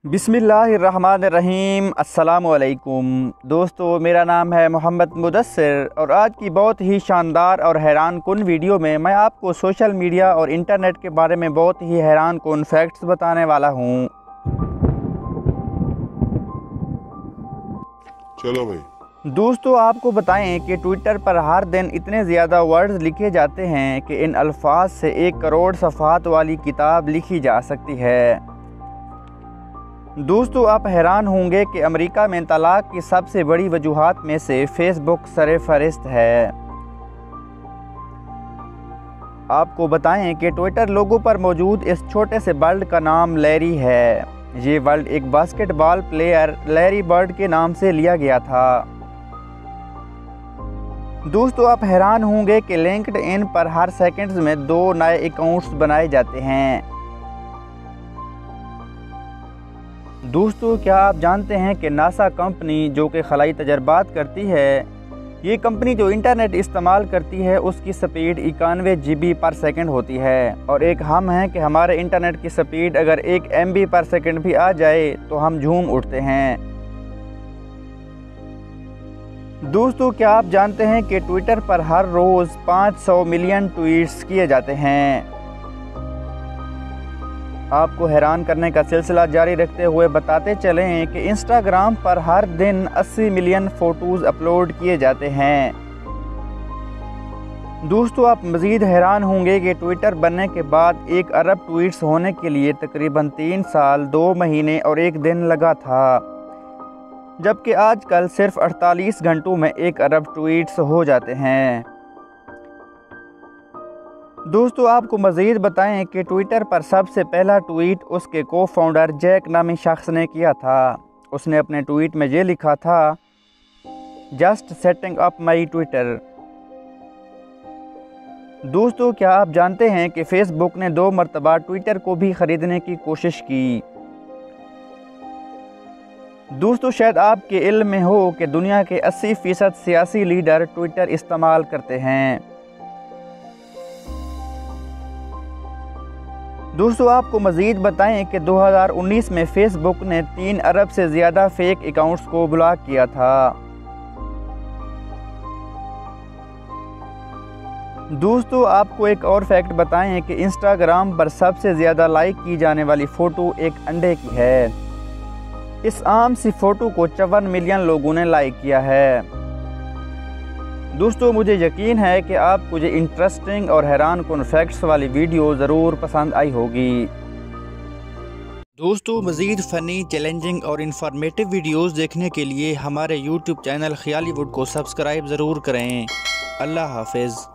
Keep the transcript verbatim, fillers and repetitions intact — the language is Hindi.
बिस्मिल्लाहिर्रहमानिर्रहीम। अस्सलामुअलैकुम दोस्तों, मेरा नाम है मोहम्मद मुदस्सिर और आज की बहुत ही शानदार और हैरान कुन वीडियो में मैं आपको सोशल मीडिया और इंटरनेट के बारे में बहुत ही हैरान कुन फैक्ट्स बताने वाला हूँ। चलो भाई। दोस्तों, आपको बताएं कि ट्विटर पर हर दिन इतने ज़्यादा वर्ड्स लिखे जाते हैं कि इन अल्फाज से एक करोड़ सफ़हात वाली किताब लिखी जा सकती है। दोस्तों, आप हैरान होंगे कि अमेरिका में तलाक की सबसे बड़ी वजूहात में से फेसबुक सरे फहरिस्त है। आपको बताएं कि ट्विटर लोगों पर मौजूद इस छोटे से बर्ड का नाम लैरी है। ये वर्ड एक बास्केटबॉल प्लेयर लैरी बर्ड के नाम से लिया गया था। दोस्तों, आप हैरान होंगे कि लिंक्डइन पर हर सेकंड्स में दो नए अकाउंट्स बनाए जाते हैं। दोस्तों, क्या आप जानते हैं कि नासा कंपनी जो कि खलाई तजर्बात करती है, ये कंपनी जो इंटरनेट इस्तेमाल करती है उसकी स्पीड इक्यानवे जी बी पर सेकंड होती है और एक हम हैं कि हमारे इंटरनेट की स्पीड अगर एक एम बी पर सेकंड भी आ जाए तो हम झूम उठते हैं। दोस्तों, क्या आप जानते हैं कि ट्विटर पर हर रोज़ पाँच सौ मिलियन ट्वीट्स किए जाते हैं। आपको हैरान करने का सिलसिला जारी रखते हुए बताते चलें कि इंस्टाग्राम पर हर दिन अस्सी मिलियन फ़ोटोज़ अपलोड किए जाते हैं। दोस्तों, आप मज़ीद हैरान होंगे कि ट्विटर बनने के बाद एक अरब ट्वीट्स होने के लिए तकरीबन तीन साल दो महीने और एक दिन लगा था, जबकि आजकल सिर्फ अड़तालीस घंटों में एक अरब ट्वीट्स हो जाते हैं। दोस्तों, आपको मज़ीद बताएं कि ट्विटर पर सबसे पहला ट्वीट उसके को फाउंडर जैक नामी शख्स ने किया था। उसने अपने ट्वीट में ये लिखा था, just setting up my Twitter. दोस्तों, क्या आप जानते हैं कि फेसबुक ने दो मरतबा ट्विटर को भी ख़रीदने की कोशिश की। दोस्तों, शायद आपके इल्म में हो कि दुनिया के अस्सी फ़ीसद सियासी लीडर ट्विटर इस्तेमाल करते हैं। दोस्तों, आपको मज़ीद बताएं कि दो हज़ार उन्नीस में फेसबुक ने तीन अरब से ज़्यादा फेक अकाउंट्स को ब्लॉक किया था। दोस्तों, आपको एक और फैक्ट बताएं कि इंस्टाग्राम पर सबसे ज़्यादा लाइक की जाने वाली फ़ोटो एक अंडे की है। इस आम सी फ़ोटो को चौवन मिलियन लोगों ने लाइक किया है। दोस्तों, मुझे यकीन है कि आपको ये इंटरेस्टिंग और हैरान कुन फैक्ट्स वाली वीडियो ज़रूर पसंद आई होगी। दोस्तों, मज़ीद फ़नी, चैलेंजिंग और इन्फॉर्मेटिव वीडियोस देखने के लिए हमारे यूट्यूब चैनल ख़यालीवुड को सब्सक्राइब ज़रूर करें। अल्लाह हाफ़िज़।